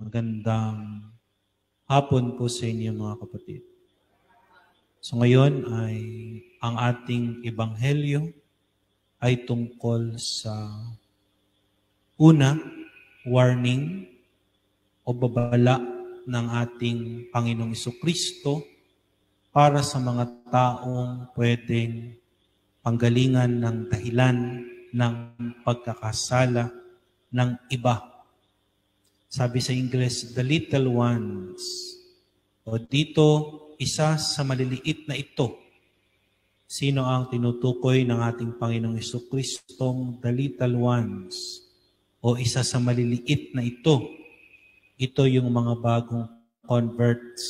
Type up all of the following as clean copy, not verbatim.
Magandang hapon po sa inyo mga kapatid. So ngayon ay ang ating ebanghelyo ay tungkol sa una, warning o babala ng ating Panginoong Jesucristo para sa mga taong pwedeng panggalingan ng dahilan ng pagkakasala ng iba. Sabi sa Ingles, the little ones. O dito, isa sa maliliit na ito. Sino ang tinutukoy ng ating Panginoong Jesucristong the little ones? O isa sa maliliit na ito. Ito yung mga bagong converts.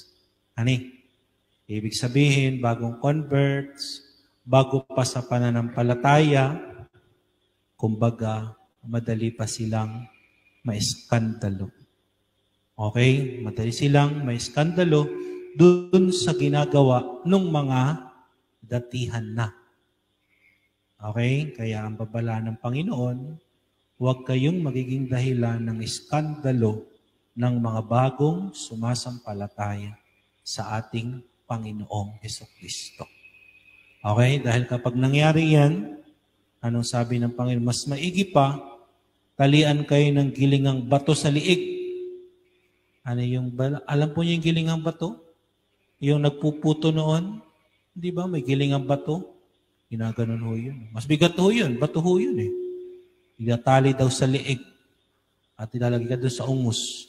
Ibig sabihin, bagong converts, bago pa sa pananampalataya, kumbaga, madali pa silang maiskandalo. Okay? Madali silang maiskandalo dun sa ginagawa ng mga datihan na. Okay? Kaya ang babala ng Panginoon, huwag kayong magiging dahilan ng iskandalo ng mga bagong sumasampalataya sa ating Panginoong Jesucristo. Okay? Dahil kapag nangyari yan, anong sabi ng Panginoon? Mas maigi pa, talian kayo ng gilingang bato sa liig. Alam po niyo yung gilingang bato? Yung nagpuputo noon? Di ba? May gilingang bato. Ginaganon ho yun. Mas bigat ho yun. Bato ho yun eh. Itatali daw sa liig. At ilalagay ka doon sa ungus.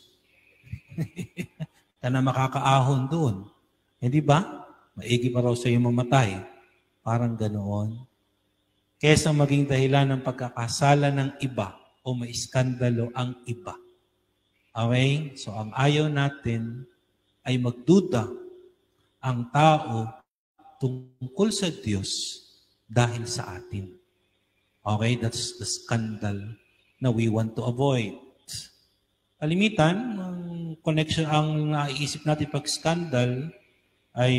Ka na makakaahon doon. Hindi ba? Maigi pa raw sa iyo mamatay. Parang ganoon. Kesa maging dahilan ng pagkakasala ng iba o maiskandalo ang iba. Okay? So, ang ayaw natin ay magduda ang tao tungkol sa Diyos dahil sa atin. Okay? That's the scandal na we want to avoid. Kalimitan, ang connection, ang naiisip natin pag scandal ay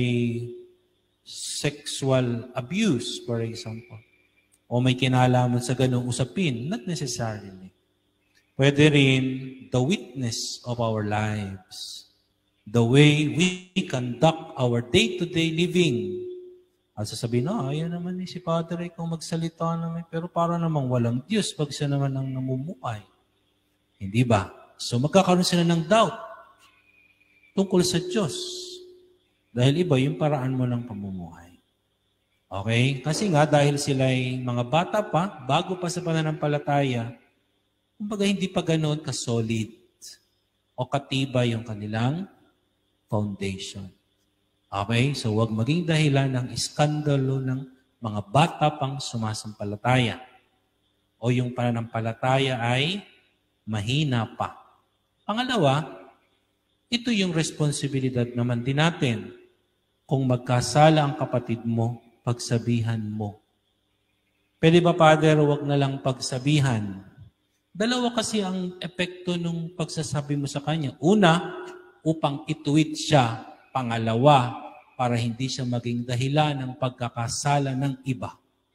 sexual abuse, for example. O may kinalaman sa ganung usapin, not necessarily. Pwede rin the witness of our lives, the way we conduct our day-to-day living. At sasabihin, ayaw naman ni si Padre kung magsalita naman, pero para namang walang Diyos pag siya naman ang namumuhay. Hindi ba? So magkakaroon sila ng doubt tungkol sa Diyos. Dahil iba yung paraan mo ng pamumuhay. Okay? Kasi nga, dahil sila ay mga bata pa, bago pa sa pananampalataya, kumbaga hindi pa ganoon ka-solid o katibay yung kanilang foundation. Okay? So, huwag maging dahilan ng iskandalo ng mga bata pang sumasampalataya. O yung pananampalataya ay mahina pa. Pangalawa, ito yung responsibilidad naman din natin. Kung magkasala ang kapatid mo, pagsabihan mo. Pwede ba, Father, huwag na lang pagsabihan? Dalawa kasi ang epekto ng pagsasabi mo sa kanya. Una, upang ituwid siya. Pangalawa, para hindi siya maging dahilan ng pagkakasala ng iba.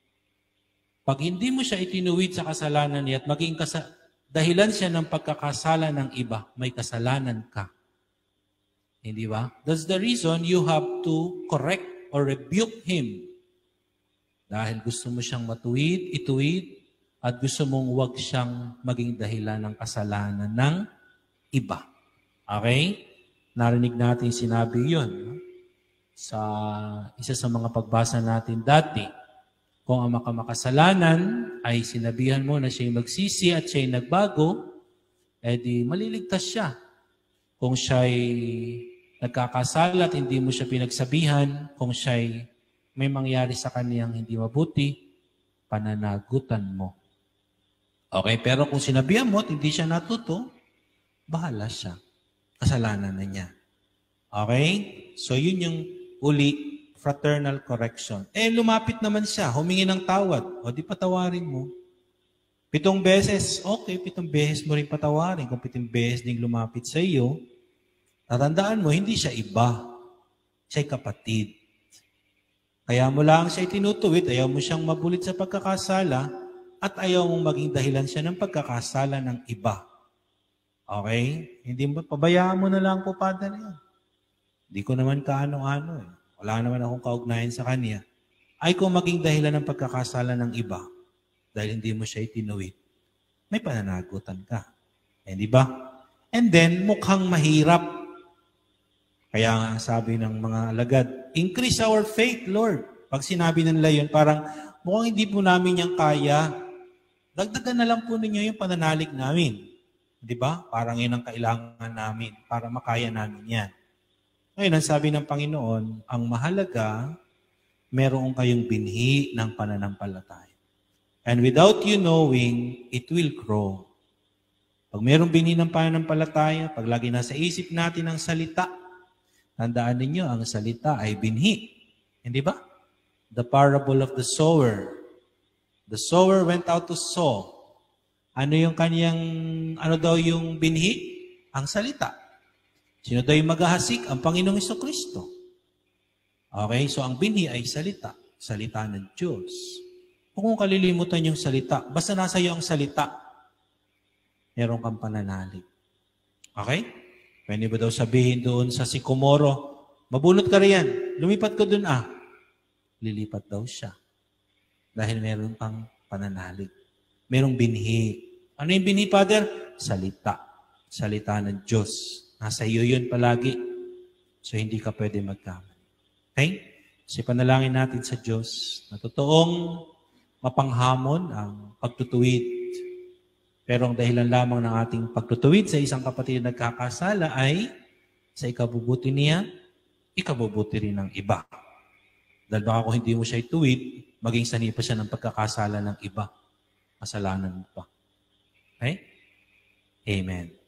Pag hindi mo siya itinuwid sa kasalanan niya at maging dahilan siya ng pagkakasala ng iba, may kasalanan ka. Hindi ba? That's the reason you have to correct or rebuke him. Dahil gusto mo siyang matuwid, ituwid, at gusto mong huwag siyang maging dahilan ng kasalanan ng iba. Okay? Narinig natin sinabi yun sa isa sa mga pagbasa natin dati. Kung ang makasalanan ay sinabihan mo na siya'y magsisi at siya'y nagbago, edi maliligtas siya. Kung siya'y nagkakasala at hindi mo siya pinagsabihan, kung siya'y may mangyari sa kaniyang hindi mabuti, pananagutan mo. Okay, pero kung sinabihan mo at hindi siya natuto, bahala siya. Kasalanan na niya. Okay? So yun yung fraternal correction. Lumapit naman siya, humingi ng tawad. O di patawarin mo. 7 beses, okay, 7 beses mo rin patawarin. Kung 7 beses ding lumapit sa iyo, tatandaan mo, hindi siya iba. Siya'y kapatid. Kaya mo lang siya itinutuwid, ayaw mo siyang mabulit sa pagkakasala, at ayaw mong maging dahilan siya ng pagkakasala ng iba. Okay? Hindi mo, pabayaan mo na lang po, Father, yan. Hindi ko naman kaano-ano eh. Wala naman akong kaugnayan sa kanya. Ay kung maging dahilan ng pagkakasala ng iba, dahil hindi mo siya itinuwid, may pananagutan ka. Eh, di ba? And then, mukhang mahirap. Kaya nga sabi ng mga alagad, increase our faith, Lord. Pag sinabi nila yun, parang mukhang hindi po namin yan kaya. Dagdagan na lang po ninyo yung pananalig namin. Di ba? Parang yun ang kailangan namin para makaya namin yan. Ngayon, ang sabi ng Panginoon, ang mahalaga, meron kayong binhi ng pananampalataya. And without you knowing, it will grow. Pag merong binhi ng pananampalataya, pag lagi nasa isip natin ang salita, tandaan ninyo, ang salita ay binhi. Hindi ba? The parable of the sower. The sower went out to sow. Ano yung kanyang, ano daw yung binhi? Ang salita. Sino daw yung maghahasik? Ang Panginoong Jesucristo. Okay, so ang binhi ay salita. Salita ng Diyos. Huwag mong kalilimutan yung salita. Basta nasa iyo ang salita, meron kang pananalig. Okay? Pwede ba daw sabihin doon sa Sycomoro, mabulot ka riyan, lumipat ka doon Lilipat daw siya. Dahil meron kang pananalig. Merong binhi. Ano yung binhi, Father? Salita. Salita ng Diyos. Nasa iyo yun palagi. So, hindi ka pwede magkamali. Okay? So, panalangin natin sa Diyos na totoong mapanghamon ang pagtutuwid. Pero ang dahilan lamang ng ating pagtutuwid sa isang kapatid na nagkakasala ay sa ikabubuti niya, ikabubuti rin ng iba. Dahil baka kung hindi mo siya ituwid, maging sanhi pa siya ng pagkakasala ng iba. Kasalanan mo pa. Okay? Amen.